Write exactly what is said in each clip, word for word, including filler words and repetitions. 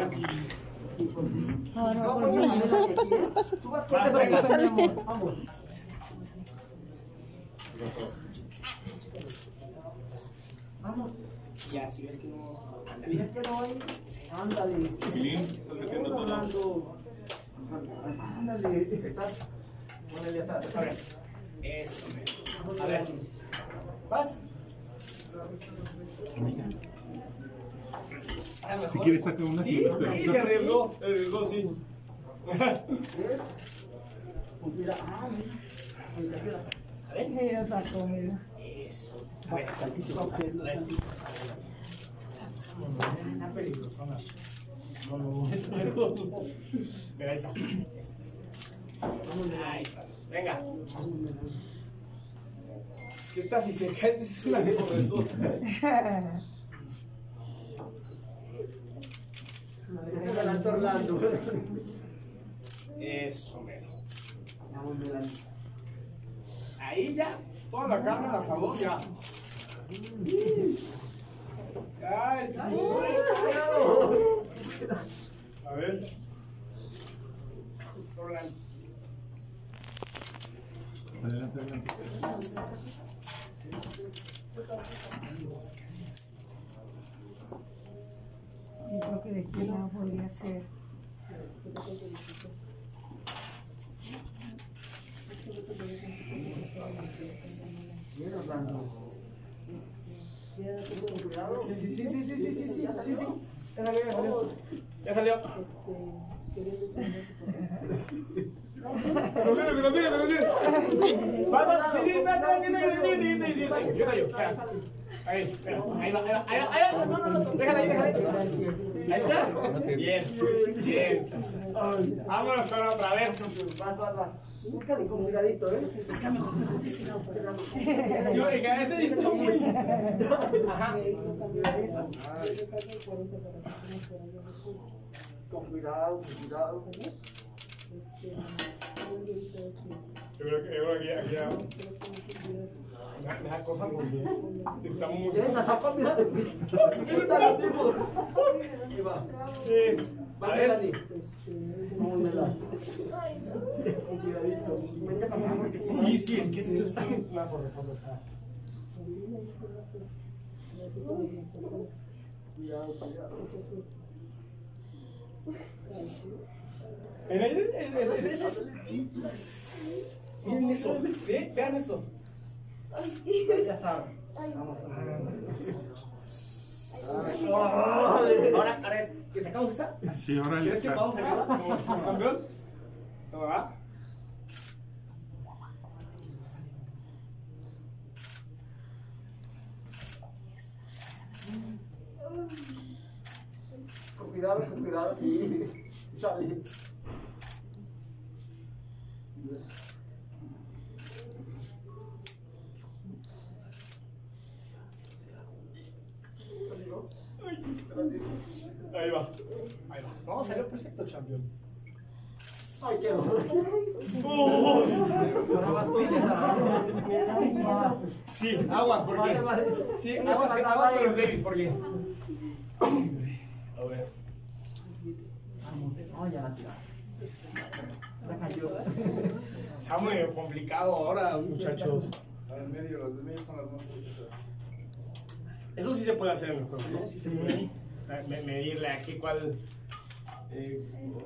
aquí. No, no, no, pásale, pásale. Pásale. Vamos. Vamos. Y así ves que no. Ándale. Ándale. Ándale. Ándale, atrás. A ver. Eso. A ver. ¿Vas? Si quieres sacar una sí, sí, se arriesgó, se arriesgó, sí. A ver. Mira, sacó, mira. Eso. A ver, tantito, vamos a ver. Está peligroso, no, no, no. Mira, ahí está. Ahí está. Venga. Es que esta si se cae es una corresota. Eso, mero. Ahí ya, toda la carne la saló ya. Ya está. A ver. Sorlan. Adelante, adelante. Yo creo que de este lado podría ser. Sí, sí, sí, sí, sí, sí, sí, sí, sí, sí. Ya salió, ya salió. Ya salió. Pero mira, pero mira, pero mira. Va, va, sí, sí, espera, espera, yo callo, espera. Ahí, espera, ahí va, ahí va, ahí va, ahí va. No, no, no, déjala ahí, déjala ahí. Ahí está. Bien, bien. Vámonos con otra vez. Va, va, va. Búscale con cuidadito, ¿eh? Acá mejor, mejor de este lado. Yo, oiga, este está muy. Ajá. Con cuidado, con cuidado. Yo creo que, yo creo que aquí ya. Me da cosa porque estamos muy. ¿Tienes a Jacob? Mira. Ahí va. Es. A ver. Con cuidadito. Sí, sí, es que esto está en plan por reforzar. Cuidado, cuidado. En el, es, es, es, miren eso, ¿ve? Vean esto. Ya saben. Vamos. Ahora, ahora es que sacamos esta. Sí, ahora le ¿Quieres que está. podamos sacarla como, como campeón? ¿Cómo va? Con cuidado, con cuidado, sí. Sale. Ahí va. Ahí va. No, salió perfecto el campeón. Ay, qué ¡Oh! Sí, aguas, porque. Sí, aguas, aguas con los babies, porque. A ver. No, ya la tiraron. La cayó. Está muy complicado ahora, muchachos. En medio, los de medio son las más complicadas. Eso sí se puede hacer en el juego, ¿no? Sí se puede. Me, medirle aquí cuál. Eh,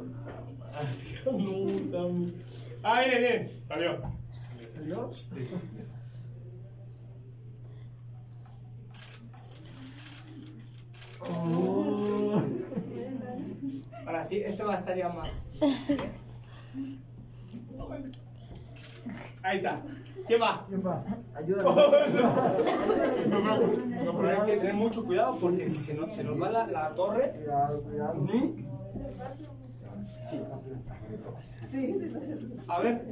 no, tan... Ah, miren, miren, salió. ¿Salió? Oh. Ahora sí, esto va a estar ya más. Ahí está. ¿Quién va? ¿Quién va? Ayúdame. No, pero hay que tener mucho cuidado porque si se nos, se nos va la, la torre. Cuidado, cuidado. ¿Mm? Sí, sí, sí. A ver.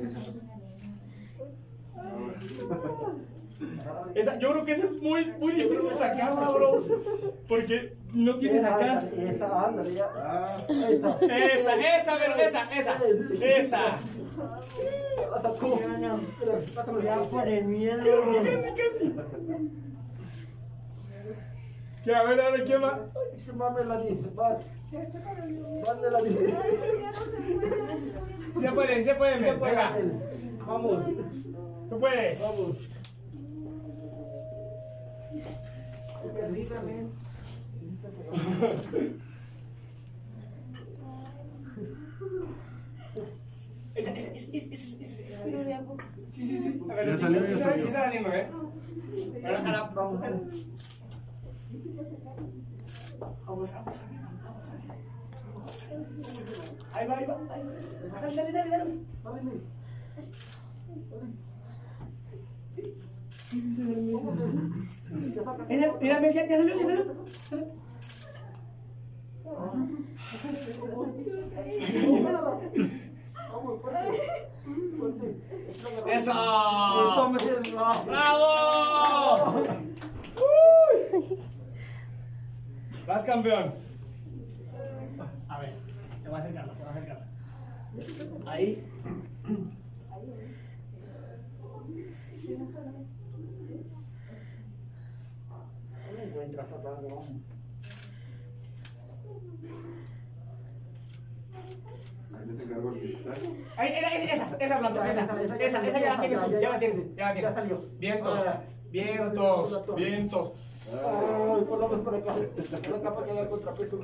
Esa, yo creo que esa es muy, muy difícil sacarla, bro. Porque no tienes acá. Esta, ándale, ya. Ah, Esa, esa, pero esa, esa. Esa. Ya por el miedo. Casi, casi. ¿Qué? A ver, ahora quién va. ¿Qué más me la dice? Vas. Vas de la dice. Se puede, se puede, men. Venga. Vamos. Tú puedes. Vamos. Qué rica, men. Esa, esa, esa, esa, esa, esa. Sí, sí, sí. A ver, Ya sí, salió, sí, ya sí, salió. sí, está lindo, ¿eh? Ahora, ahora, vamos. Vamos, vamos, vamos, vamos. Ahí va, ahí va. Dale, dale, dale, dale. Mira, mira, mira, ya salió, ya salió. ¡Eso! ¡Bravo! ¡Uy! Vas, campeón. A ver, te voy a acercar, te voy a acercar. Ahí. Ahí les encargo el cristal. Ahí, esa, esa, esa, Blanca, esa, esa, esa ya la tienes tú, ya la tienes, ya la Ya tienes. salió. Vientos, vientos, vientos. Ay, por lo menos por acá. Por acá para que haga contrapeso.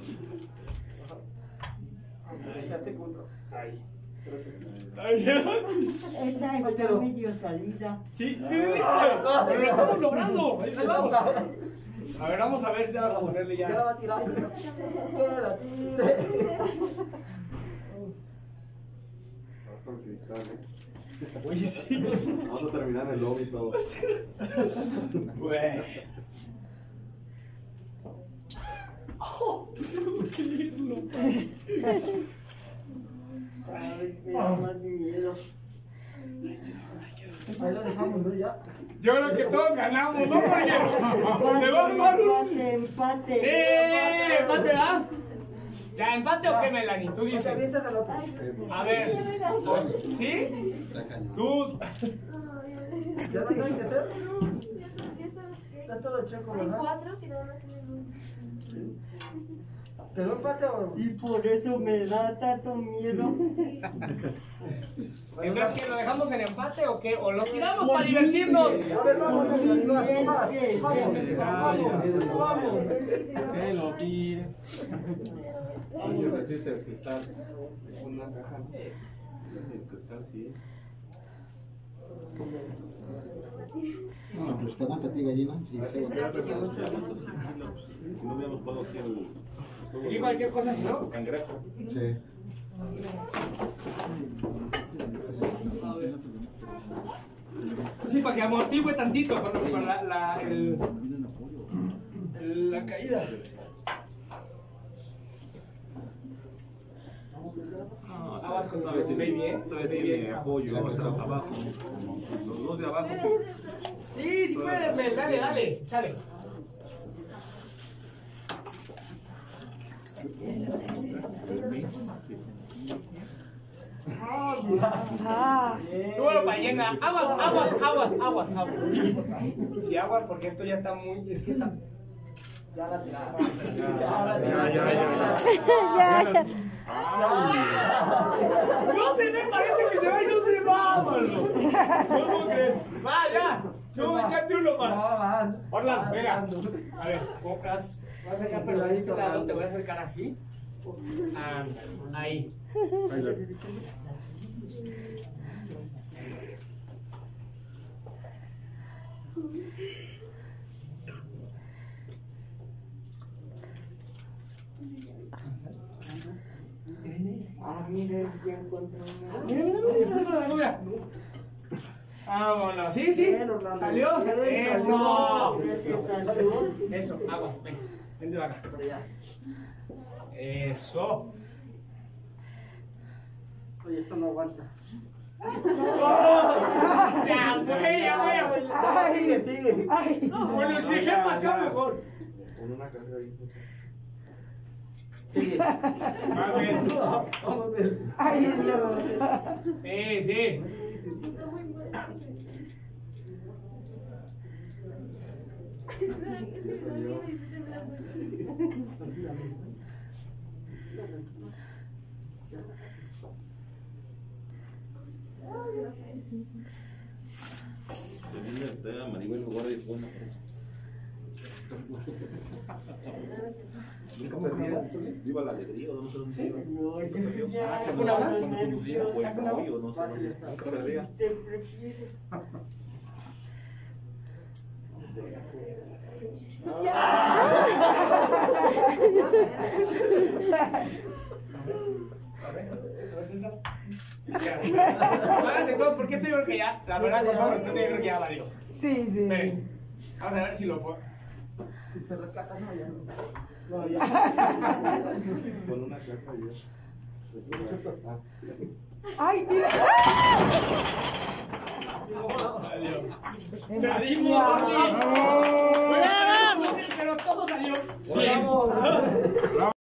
Fíjate contra. Ahí. Ahí. Esa está medio salida. Sí, sí, sí, sí. Pero lo estamos logrando. Ahí vamos. A ver, vamos a ver si te vas a ponerle Ya la ya. va a tirar. Que la tire. Vamos con el cristal, ¿eh? Oye, sí. Vamos a terminar en el lobby todo. Güey. Oh, qué lindo. Ay, me da más miedo. Ahí lo dejamos, ¿no? Ya. Yo creo que todos ganamos, ¿no? Porque me va a armar un... Empate, empate. ¡Sí! ¿Empate, va? ¿Ya empate o qué, Melanie? Tú Pues dices. aviéntate al otro. A ver. ¿Sí? Tú... ¿Ya no hay nada que hacer? Está todo checo, Hay ¿verdad? cuatro que nada más tienen un. ¿Quedó empate o...? Sí, por eso me da tanto miedo. ¿Entonces que lo dejamos en empate o qué? ¿O lo tiramos para divertirnos? A ver, vamos, vamos, vamos, vamos, vamos, vamos. Que lo tire. Oye, resiste el cristal. Una caja. El cristal sí. No, pero está aguanta ti gallina, sí, se aguanta. Si no hubiéramos jugado aquí el. Y cualquier cosa, si no. Cangrejo. Sí. Sí, para que amortigue tantito con, con la, la, el, el- la caída. Aguas con todo, ve bien, ve bien. Apoyo hasta abajo. Los dos de abajo. Sí, sí puedes, Mel, dale, dale, sale. Ah, Súbelo para llena. Aguas, aguas, aguas, aguas, aguas. Sí, aguas porque esto ya está muy. Es que está. Ya la tiraron. Ya la Ya, ya, tiraron. ya. ya, ya. No se me parece que se va y no se va, mano. No puedo creer. Va, ya. No, échate uno No, para. va. Orlan, venga. A ver, compras. Voy a acercar, pero de este lado te voy a acercar así. Ándale, ahí. Ahí la- Ah, mira, ya encontré una. Mira, mira, mira, mira, mira, mira. Vámonos, sí, sí. Salió. Eso. Eso, aguas, ven. Ven de acá. Eso. Oye, esto no aguanta. Ya, fue, ya voy a voy. Sigue, sigue. Ay, Bueno, si es para acá mejor. Con una caja ahí. Sigue. Más bien. Vamos, ven. ay, no. Sí, sí. Se viene el tema, Maribel Guardia y bueno. Nunca perdí. Viva la alegría, no sé dónde iba. No, Ah, ¿una más? Cuando conducía, o el caballo, no sé. Nunca perdía. Usted prefiere. Háganse todos porque esto yo creo que ya, la verdad, con todo respeto, yo creo que ya valió. Sí, sí. Esperen, vamos a ver si lo puedo. No, ya. Con una caja ya. Ay, mira. Salimos, pero todo salió bien.